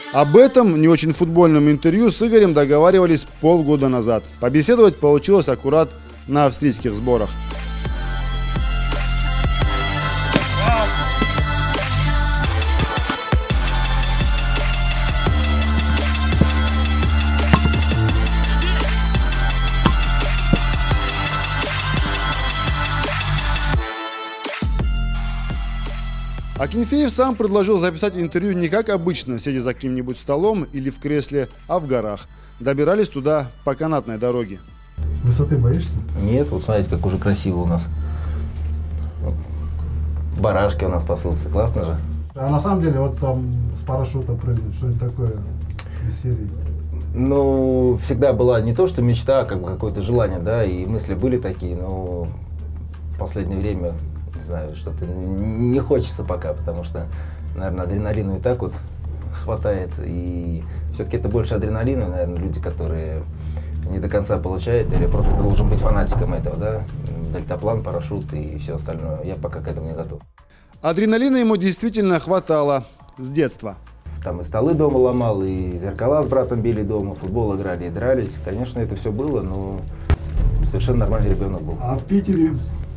Об этом в не очень футбольном интервью с Игорем договаривались полгода назад. Побеседовать получилось аккурат на австрийских сборах. Акинфеев сам предложил записать интервью не как обычно, сидя за каким-нибудь столом или в кресле, а в горах. Добирались туда по канатной дороге. Высоты боишься? Нет, вот смотрите, как уже красиво у нас. Барашки у нас пасутся, классно же. А на самом деле, вот там с парашюта прыгнуть, что-нибудь такое из серии? Ну, всегда была не то, что мечта, а как бы какое-то желание, да, и мысли были такие, но в последнее время, не знаю, что-то не хочется пока, потому что, наверное, адреналина и так вот хватает, и все-таки это больше адреналина, наверное, люди, которые не до конца получают, или просто должен быть фанатиком этого, да, дельтаплан, парашют и все остальное. Я пока к этому не готов. Адреналина ему действительно хватало с детства. Там и столы дома ломал, и зеркала с братом били дома, футбол играли и дрались. Конечно, это все было, но совершенно нормальный ребенок был. А в Питере?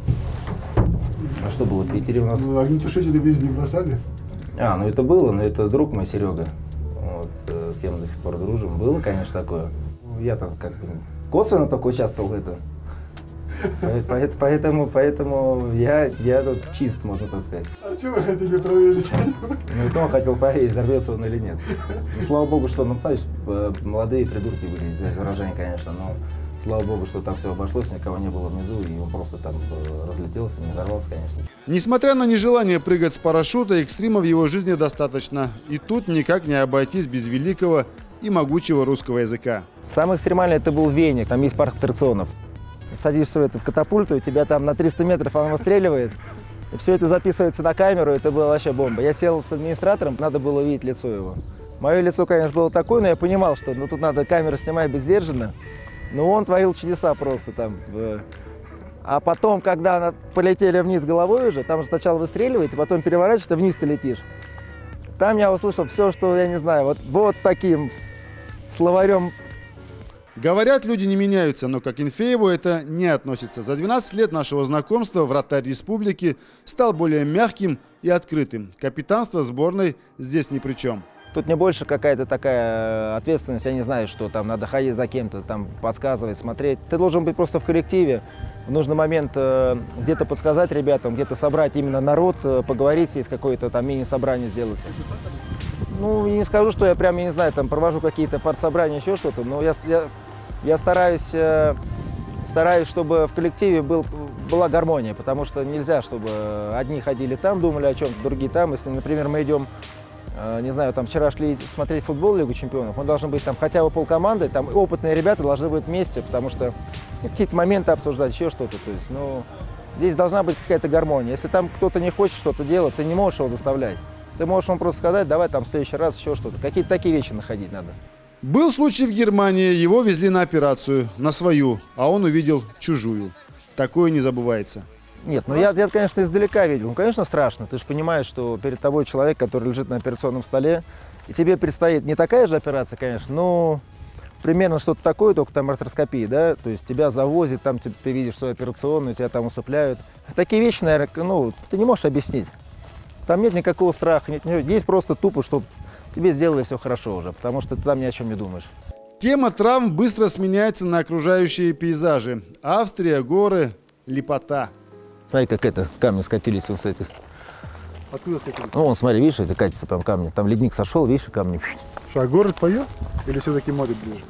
А что было в Питере у нас? Огнетушители везде не бросали? Ну это было, но это друг мой, Серега, вот, с кем до сих пор дружим. Было, конечно, такое. Я там как бы косвенно только участвовал в этом. Поэтому я тут чист, можно так сказать. А что вы хотели проверить? Ну, то он хотел проверить, взорвется он или нет. Ну, слава богу, что, ну, знаешь, молодые придурки были, здесь выражение, конечно, но слава богу, что там все обошлось, никого не было внизу, и он просто там разлетелся, не взорвался, конечно. Несмотря на нежелание прыгать с парашюта, экстрима в его жизни достаточно. И тут никак не обойтись без великого и могучего русского языка. Самый экстремальный это был веник, там есть парк аттракционов. Садишься в катапульту, и тебя там на 300 метров она выстреливает. И все это записывается на камеру, это было вообще бомба. Я сел с администратором, надо было увидеть лицо его. Мое лицо, конечно, было такое, но я понимал, что тут надо камеру снимать быть сдержанно. Но он творил чудеса просто там. А потом, когда полетели вниз головой уже, там же сначала выстреливает, и потом переворачиваешься, вниз ты летишь. Там я услышал все, что, я не знаю, вот таким словарем. Говорят, люди не меняются, но к Акинфееву это не относится. За 12 лет нашего знакомства вратарь республики стал более мягким и открытым. Капитанство сборной здесь ни при чем. Тут не больше какая-то такая ответственность, я не знаю, что там надо ходить за кем-то, там подсказывать, смотреть. Ты должен быть просто в коллективе, в нужный момент где-то подсказать ребятам, где-то собрать именно народ, поговорить, есть какое-то там мини-собрание сделать. Ну, не скажу, что я прям, я не знаю, там провожу какие-то партсобрания, еще что-то, но я стараюсь, чтобы в коллективе была гармония, потому что нельзя, чтобы одни ходили там, думали о чем-то, другие там. Если, например, мы идем, не знаю, там вчера шли смотреть футбол, Лигу чемпионов, мы должны быть там хотя бы полкоманды, там опытные ребята должны быть вместе, потому что какие-то моменты обсуждать, еще что-то. То есть, ну, здесь должна быть какая-то гармония. Если там кто-то не хочет что-то делать, ты не можешь его заставлять. Ты можешь ему просто сказать, давай там в следующий раз еще что-то. Какие-то такие вещи находить надо. Был случай в Германии, его везли на операцию, на свою, а он увидел чужую. Такое не забывается. Нет, ну я, конечно, издалека видел. Ну, конечно, страшно. Ты же понимаешь, что перед тобой человек, который лежит на операционном столе, и тебе предстоит не такая же операция, конечно, но примерно что-то такое, только там артроскопия, да, то есть тебя завозят, там ты видишь свою операционную, тебя там усыпляют. Такие вещи, наверное, ну, ты не можешь объяснить. Там нет никакого страха, нет, есть просто тупо, чтобы тебе сделали все хорошо уже, потому что ты там ни о чем не думаешь. Тема травм быстро сменяется на окружающие пейзажи. Австрия, горы, лепота. Смотри, как камни скатились вот с этих. Откуда скатились? Ну, вон, смотри, видишь, это катится прям камни. Там ледник сошел, видишь, камни. Что, а город твое? Или все-таки море ближе?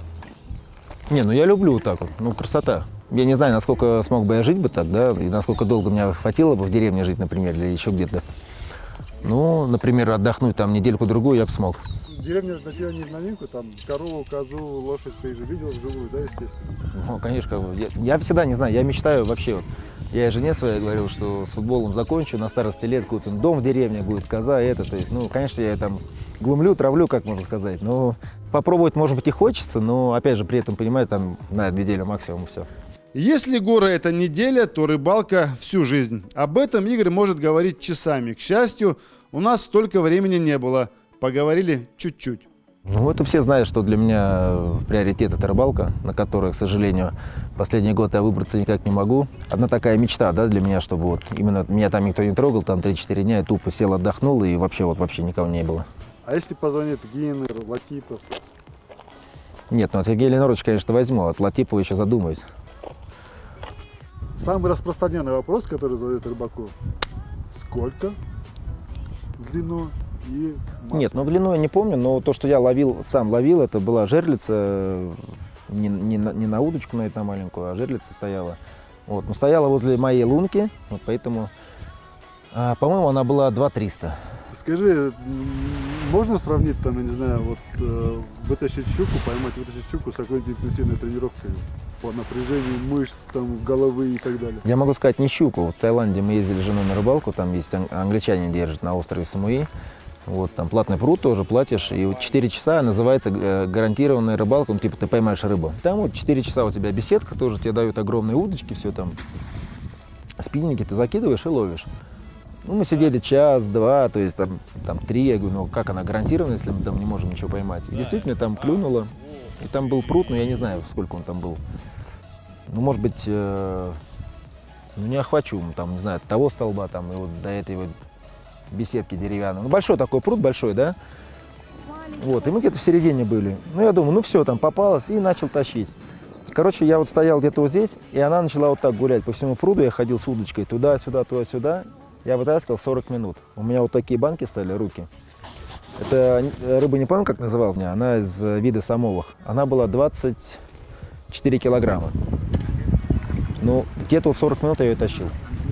Не, ну я люблю вот так вот, ну красота. Я не знаю, насколько смог бы я жить бы так, да, и насколько долго мне хватило бы в деревне жить, например, или еще где-то. Ну, например, отдохнуть там недельку-другую я бы смог. Деревня для тебя не в новинку, там корову, козу, лошадь ты же видел вживую, да, естественно? Ну, конечно, как бы. Я всегда, не знаю, я мечтаю вообще, вот, я и жене своей говорил, что с футболом закончу, на старости лет купим дом в деревне, будет коза, это, то есть, ну, конечно, я там глумлю, травлю, как можно сказать, но попробовать, может быть, и хочется, но, опять же, при этом, понимаю, там, наверное, неделя максимум, все. Если горы – это неделя, то рыбалка – всю жизнь. Об этом Игорь может говорить часами. К счастью, у нас столько времени не было. Поговорили чуть-чуть. Ну, это все знают, что для меня приоритет – это рыбалка, на которой, к сожалению, последний год я выбраться никак не могу. Одна такая мечта, да, для меня, чтобы вот именно меня там никто не трогал, там 3-4 дня я тупо сел, отдохнул, и вообще никого не было. А если позвонит Гейнер, Латипов? Нет, ну от Сергея Леноровича, конечно, возьму, от Латипова еще задумаюсь. Самый распространенный вопрос, который задает рыбаку: сколько в длину и массу? Нет, ну в длину я не помню, но то, что я сам ловил, это была жерлица, не на удочку на эту маленькую, а жерлица стояла. Вот, но стояла возле моей лунки, вот поэтому, по-моему, она была 2300. Скажи, можно сравнить, там, я не знаю, вот вытащить щуку с какой-нибудь интенсивной тренировкой по напряжению мышц, там, головы и так далее? Я могу сказать не щуку. В Таиланде мы ездили с женой на рыбалку, там есть англичане держат на острове Самуи. Вот, там платный пруд тоже платишь, и вот 4 часа называется гарантированная рыбалка, ну, типа ты поймаешь рыбу. Там вот 4 часа у тебя беседка тоже, тебе дают огромные удочки, все там, спиннинги ты закидываешь и ловишь. Ну, мы сидели час-два, то есть там 3, я говорю, ну как она гарантирована, если мы там не можем ничего поймать. И действительно там клюнуло, и там был пруд, но я не знаю, сколько он там был. Ну, может быть, ну не охвачу, там, не знаю, от того столба там, и вот до этой вот беседки деревянной. Ну, большой такой пруд, большой, да? Вот, и мы где-то в середине были. Ну, я думаю, ну все, там попалось, и начал тащить. Короче, я вот стоял где-то вот здесь, и она начала вот так гулять по всему пруду, я ходил с удочкой туда-сюда, туда-сюда. Я вытаскивал 40 минут. У меня вот такие банки стали, руки. Это рыба, не помню, как называлась, она из вида самовых. Она была 24 килограмма. Ну, где-то вот 40 минут я ее тащил.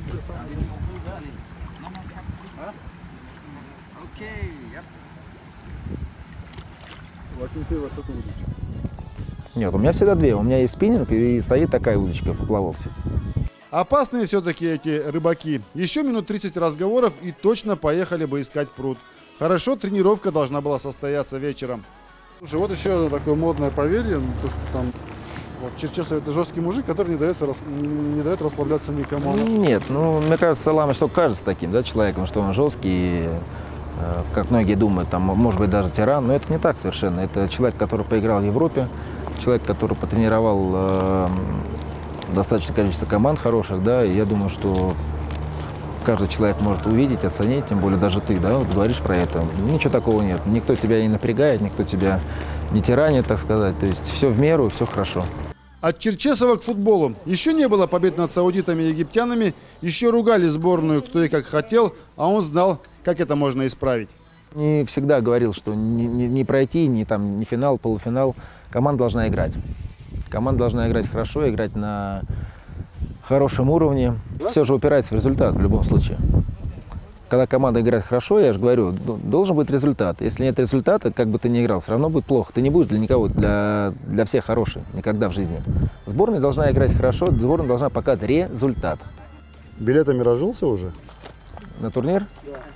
Нет, у меня всегда две. У меня есть спиннинг и стоит такая удочка, поплавок. Опасные все-таки эти рыбаки. Еще минут 30 разговоров и точно поехали бы искать пруд. Хорошо, тренировка должна была состояться вечером. Слушай, вот еще одно такое модное поверье, то, что там вот Черчесов — это жесткий мужик, который не дает расслабляться никому. Нет, ну, мне кажется, Саламыч только кажется таким, да, человеком, что он жесткий, как многие думают, там, может быть, даже тиран, но это не так совершенно. Это человек, который поиграл в Европе, человек, который потренировал достаточное количество команд хороших, да, и я думаю, что каждый человек может увидеть, оценить, тем более даже ты, да, вот говоришь про это. Ничего такого нет, никто тебя не напрягает, никто тебя не тиранит, так сказать, то есть все в меру, все хорошо. От Черчесова к футболу. Еще не было побед над саудитами и египтянами, еще ругали сборную кто и как хотел, а он знал, как это можно исправить. Не всегда говорил, что не пройти, ни финал, полуфинал, команда должна играть. Команда должна играть хорошо, играть на хорошем уровне. Все же упирается в результат в любом случае. Когда команда играет хорошо, я же говорю, должен быть результат. Если нет результата, как бы ты ни играл, все равно будет плохо. Ты не будешь для никого, для всех хороший никогда в жизни. Сборная должна играть хорошо, сборная должна показать результат. Билетами разжился уже? На турнир?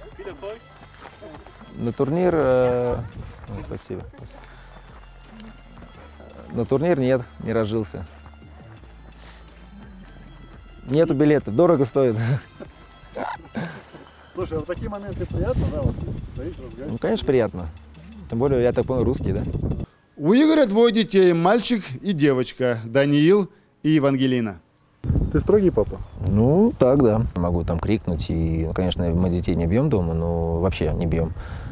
На турнир... Спасибо. На турнир нет, не разжился. Нету билета, дорого стоит. Слушай, а в такие моменты приятно, да, вот стоишь, разговариваешь? Ну, конечно, приятно. Тем более, я так понял, русский, да? У Игоря 2 детей, мальчик и девочка, Даниил и Евангелина. Ты строгий папа? Ну, так, да. Могу там крикнуть, и, конечно, мы детей не бьем дома, но вообще не бьем.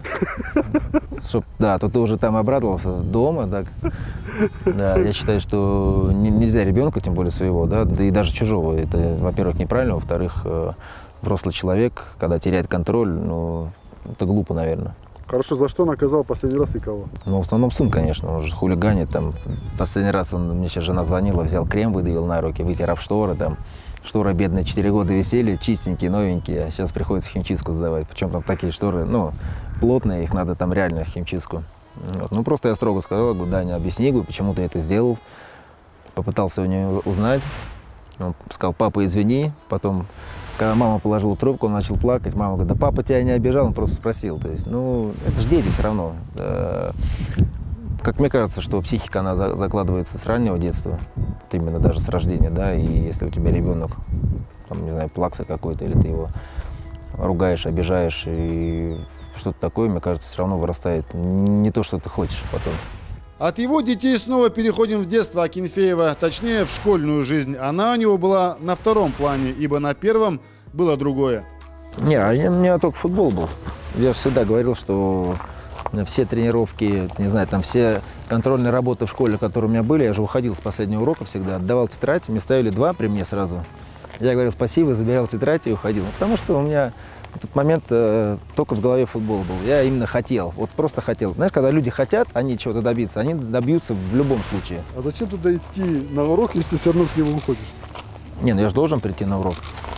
Да, то ты уже там обрадовался дома, так. Да, я считаю, что нельзя ребенка, тем более своего, да и даже чужого. Это, во-первых, неправильно, во-вторых, взрослый человек, когда теряет контроль, ну, это глупо, наверное. Хорошо, за что наказал последний раз и кого? Ну, в основном сын, конечно, он же хулиганит, там, последний раз мне сейчас жена звонила, взял крем, выдавил на руки, вытер об шторы, там, шторы бедные 4 года висели, чистенькие, новенькие, а сейчас приходится в химчистку сдавать, причем там такие шторы, ну, плотные, их надо там реально в химчистку. Вот. Ну, просто я строго сказал, говорю, Даня, объясни, почему ты это сделал, попытался у него узнать, он сказал, папа, извини, потом... Когда мама положила трубку, он начал плакать. Мама говорит, да папа тебя не обижал, он просто спросил. То есть, ну, это же дети все равно. Как мне кажется, что психика, она закладывается с раннего детства, вот именно даже с рождения, да, и если у тебя ребенок, там, не знаю, плакса какой-то, или ты его ругаешь, обижаешь, и что-то такое, мне кажется, все равно вырастает не то, что ты хочешь потом. От его детей снова переходим в детство Акинфеева, точнее в школьную жизнь. Она у него была на втором плане, ибо на первом было другое. Не, у меня только футбол был. Я всегда говорил, что все тренировки, не знаю, там все контрольные работы в школе, которые у меня были, я же уходил с последнего урока всегда, отдавал тетрадь, мне ставили 2 при мне сразу. Я говорил спасибо, забирал тетрадь и уходил. Потому что у меня в тот момент только в голове футбол был. Я именно хотел, вот просто хотел. Знаешь, когда люди хотят, они чего-то добиться, они добьются в любом случае. А зачем туда идти на урок, если ты все равно с него уходишь? Не, ну я же должен прийти на урок.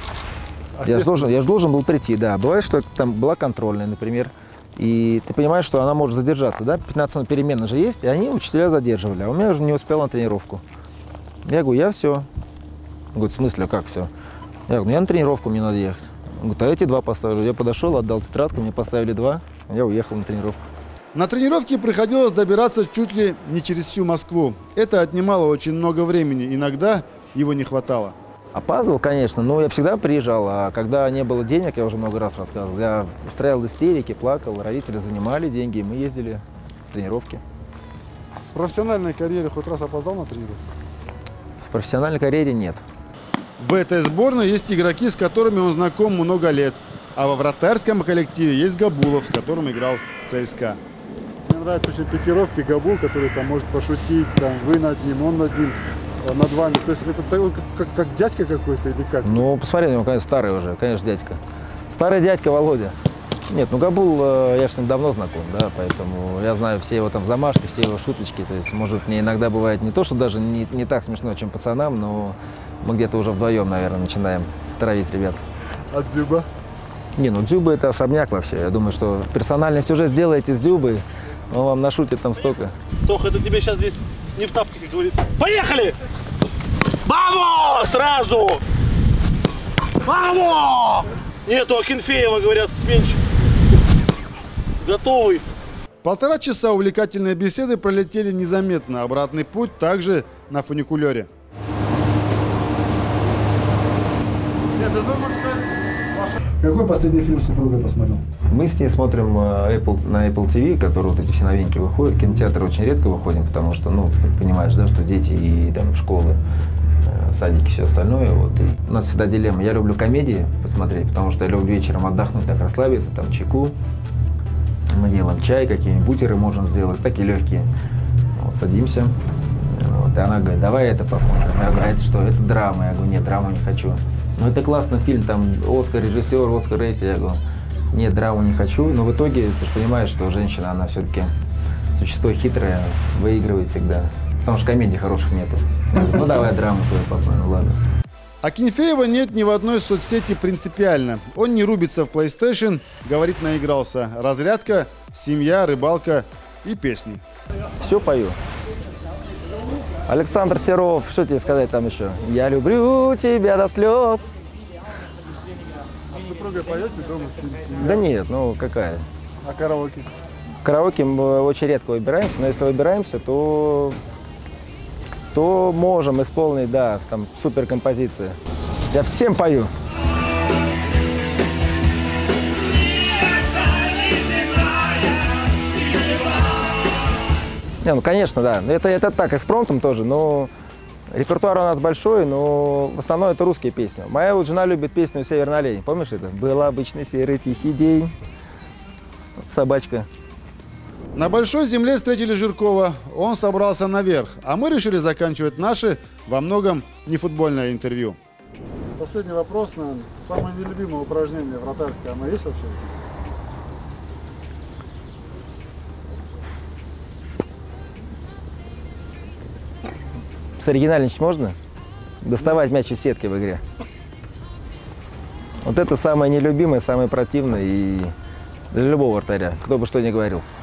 Я же должен был прийти, да. Бывает, что там была контрольная, например, и ты понимаешь, что она может задержаться, да? 15 минут перемены же есть, и они учителя задерживали, а у меня уже не успел на тренировку. Я говорю, я все. Говорит, в смысле, как все? Я говорю, ну я на тренировку, мне надо ехать. Он говорит, а эти 2 поставлю. Я подошел, отдал тетрадку, мне поставили 2, я уехал на тренировку. На тренировке приходилось добираться чуть ли не через всю Москву. Это отнимало очень много времени, иногда его не хватало. Опаздывал, конечно, но я всегда приезжал, а когда не было денег, я уже много раз рассказывал, я устраивал истерики, плакал, родители занимали деньги, и мы ездили в тренировки. В профессиональной карьере хоть раз опоздал на тренировку? В профессиональной карьере нет. В этой сборной есть игроки, с которыми он знаком много лет. А во вратарском коллективе есть Габулов, с которым играл в ЦСКА. Мне нравятся очень пикировки Габул, который там может пошутить, там вы над ним, он над ним, над вами. То есть это как дядька какой-то или как? Ну, посмотри, он, конечно, старый уже, конечно, дядька. Старый дядька Володя. Нет, ну Габул, я же с ним давно знаком, да, поэтому я знаю все его там замашки, все его шуточки. То есть, может, мне иногда бывает не то, что даже не так смешно, чем пацанам, но мы где-то уже вдвоем, наверное, начинаем травить ребят. А Дзюба? Не, ну Дзюба это особняк вообще. Я думаю, что персональный сюжет сделаете с Дзюбой, он вам нашутит там столько. Тох, это тебе сейчас здесь не в тапке, как говорится. Поехали! Мамо! Сразу! Мамо! Нету Акинфеева, говорят, сменщик. Готовый. 1,5 часа увлекательной беседы пролетели незаметно. Обратный путь также на фуникулере. Какой последний фильм с супругой посмотрел? Мы с ней смотрим на Apple TV, которые вот эти все новинки выходят. В кинотеатры очень редко выходим, потому что, ну, понимаешь, да, что дети и там школы, садики, все остальное. Вот. И у нас всегда дилемма. Я люблю комедии посмотреть, потому что я люблю вечером отдохнуть, так расслабиться, там чайку. Мы делаем чай, какие-нибудь бутеры можем сделать, такие легкие. Вот садимся. Вот, и она говорит, давай это посмотрим. Я говорю, а это что? Это драма. Я говорю, нет, драму не хочу. Ну это классный фильм, там Оскар, режиссер, Оскар эти. Я говорю, нет, драму не хочу. Но в итоге ты же понимаешь, что женщина, она все-таки существо хитрое, выигрывает всегда. Потому что комедий хороших нету. Я говорю, ну давай драму твою посмотрим, ладно. Акинфеева нет ни в одной соцсети принципиально. Он не рубится в PlayStation, говорит, наигрался. Разрядка, семья, рыбалка и песни. Все пою. Александр Серов, что тебе сказать там еще? Я люблю тебя до слез. А с супругой поете дома? Да нет, ну какая? А караоке? Караоке мы очень редко выбираемся, но если выбираемся, то можем исполнить, да, там супер композиции. Я всем пою. Не, ну конечно, да. Это так, экспромтом тоже, но репертуар у нас большой, но в основном это русские песни. Моя вот жена любит песню «Северный олень». Помнишь это? Был обычный серый тихий день. Собачка. На Большой земле встретили Жиркова. Он собрался наверх. А мы решили заканчивать наше, во многом не футбольное интервью. Последний вопрос, наверное. Самое нелюбимое упражнение вратарское, оно есть вообще? Соригинальничать можно? Доставать мяч из сетки в игре. Вот это самое нелюбимое, самое противное и для любого вратаря, кто бы что ни говорил.